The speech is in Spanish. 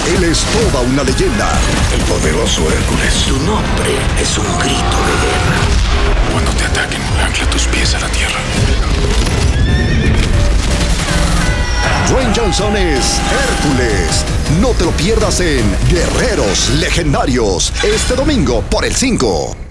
Él es toda una leyenda. El poderoso Hércules. Tu nombre es un grito de guerra. Cuando te ataquen, ancla tus pies a la tierra. Dwayne Johnson es Hércules. No te lo pierdas en Guerreros Legendarios, este domingo por el 5.